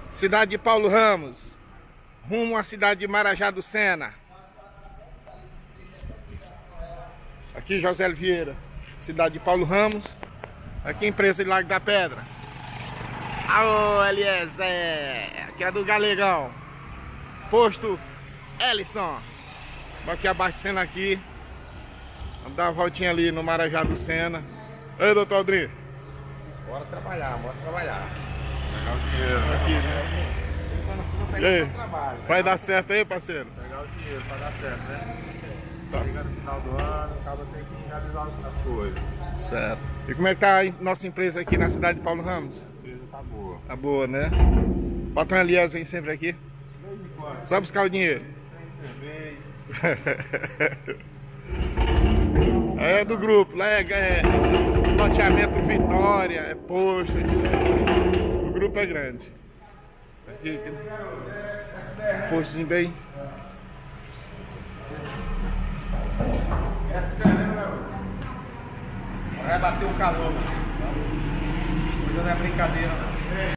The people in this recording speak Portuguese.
Cidade de Paulo Ramos, rumo à cidade de Marajá do Sena. Aqui José Vieira, cidade de Paulo Ramos. Aqui empresa de Lago da Pedra. Alô, Eliezer, aqui é do Galegão. Posto Ellison. Vou aqui abastecendo aqui. Vamos dar uma voltinha ali no Marajá do Sena. Ei, doutor Aldrin. Bora trabalhar, bora trabalhar. Pegar o dinheiro aqui, né? E aí, vai dar certo aí, parceiro? Pegar o dinheiro pra dar certo, né? Tá. Chega no final do ano, acaba tendo que realizar as coisas. Certo. E como é que tá a nossa empresa aqui na cidade de Paulo Ramos? A empresa tá boa. Tá boa, né? O patrão Elias vem sempre aqui? De vez em quando. Só buscar o dinheiro. Tem cerveja. É do grupo, lá é loteamento Vitória, é posto. O grupo é grande. Aqui. Postinho bem. Essa terreno, garoto. Vai bater o calor. Coisa não é brincadeira, não.